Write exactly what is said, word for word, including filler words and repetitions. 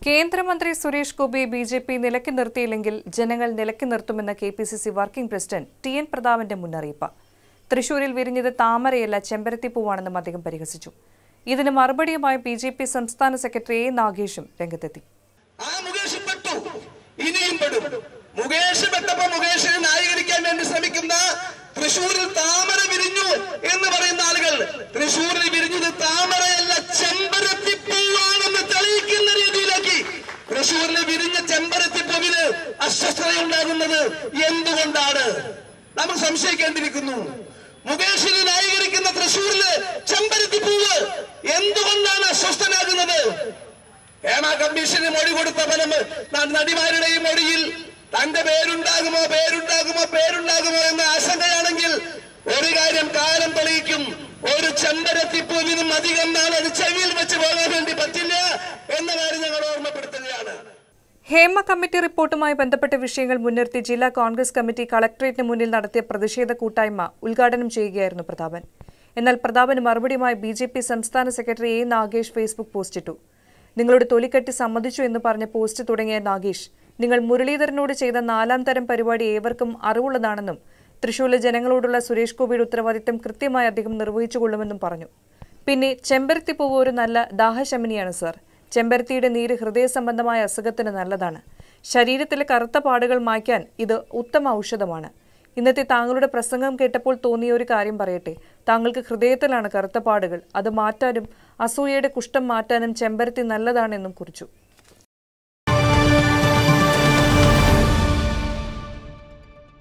കേന്ദ്രമന്ത്രി Suresh Gopi B J P നിലയ്ക്ക് നിർത്തിയില്ലെങ്കിൽ ജനങ്ങൾ നിലയ്ക്ക് നിർത്തുമെന്ന K P C C working president T N പ്രതാപന്റെ മുന്നറിയിപ്പ്. തൃശൂരിൽ വിരിഞ്ഞത് താമരയല്ല ചെമ്പരത്തിപ്പൂവാണെന്നും അദ്ദേഹം പരിഹസിച്ചു. ഇതിന് മറുപടിയുമായി ബി ജെ പി സംസ്ഥാന സെക്രട്ടറി എ നാഗേഷും രംഗത്തെത്തി. തൃശൂരിൽ താമര വിരിഞ്ഞു എന്ന് പറയുന്ന ആളുകൾ തൃശൂരിൽ വിരിഞ്ഞത് താമരയല്ല ചെമ്പരത്തിപ്പൂവാണെന്ന് തെളിയിക്കുന്ന രീതിയിലേക്ക് തൃശൂരിൽ വിരിഞ്ഞ ചെമ്പരത്തിപ്പൂവിന് അസ്വസ്ഥതയുണ്ടാകുന്നത് എന്തുകൊണ്ടാണ് നമ്മൾ സംശയിക്കേണ്ടിയിരിക്കുന്നു. മുകേഷിനെ ന്യായീകരിക്കുന്ന തൃശൂരില് ചെമ്പരത്തിപ്പൂവ് എന്തുകൊണ്ടാണ് അസ്വസ്ഥനാകുന്നത്? ഹേമ കമ്മീഷന് മൊഴി കൊടുത്ത ഫലം നടിമാരുടെയും മൊഴിയിൽ തന്റെ പേരുണ്ടാകുമോ പേരുണ്ടാകുമോ പേരുണ്ടാകുമോ എന്ന ആശങ്കയാണെങ്കിൽ ഒരു കാര്യം കാലം തെളിയിക്കും. ഒരു ചെമ്പരത്തിപ്പൂവിനും അധികം നാൾ അത് ചെവിയിൽ വെച്ച് പോകാൻ വേണ്ടി പറ്റില്ല എന്ന കാര്യം ഞങ്ങൾ ഓർമ്മപ്പെടുത്തുകയാണ്. ഹേമ കമ്മിറ്റി റിപ്പോർട്ടുമായി ബന്ധപ്പെട്ട വിഷയങ്ങൾ മുൻനിർത്തി ജില്ലാ കോൺഗ്രസ് കമ്മിറ്റി കളക്ടറേറ്റിന് മുന്നിൽ നടത്തിയ പ്രതിഷേധ കൂട്ടായ്മ ഉദ്ഘാടനം ചെയ്യുകയായിരുന്നു പ്രതാപൻ. എന്നാൽ പ്രതാപന് മറുപടിയുമായി ബി ജെ പി സംസ്ഥാന സെക്രട്ടറി എ നാഗേഷ് ഫേസ്ബുക്ക് പോസ്റ്റിട്ടു. നിങ്ങളുടെ തൊലിക്കെട്ടി സമ്മതിച്ചു എന്ന് പറഞ്ഞ പോസ്റ്റ് തുടങ്ങിയ നാഗേഷ്, നിങ്ങൾ മുരളീധരനോട് ചെയ്ത നാലാം തരം പരിപാടി ഏവർക്കും അറിവുള്ളതാണെന്നും തൃശൂരിലെ ജനങ്ങളോടുള്ള സുരേഷ് ഗോപിയുടെ ഉത്തരവാദിത്തം കൃത്യമായി അദ്ദേഹം നിർവഹിച്ചുകൊള്ളുമെന്നും പറഞ്ഞു. പിന്നെ ചെമ്പരത്തിപ്പൂവ് ഒരു നല്ല ദാഹശമനിയാണ് സർ. ചെമ്പരത്തിയുടെ നീര് ഹൃദയ സംബന്ധമായ അസുഖത്തിന് നല്ലതാണ്. ശരീരത്തിലെ കറുത്ത പാടുകൾ മായ്ക്കാൻ ഇത് ഉത്തമ ഔഷധമാണ്. ഇന്നത്തെ താങ്കളുടെ പ്രസംഗം കേട്ടപ്പോൾ തോന്നിയ ഒരു കാര്യം പറയട്ടെ. താങ്കൾക്ക് ഹൃദയത്തിലാണ് കറുത്ത പാടുകൾ. അത് മാറ്റാനും അസൂയയുടെ കുഷ്ഠം മാറ്റാനും ചെമ്പരത്തി നല്ലതാണെന്നും കുറിച്ചു.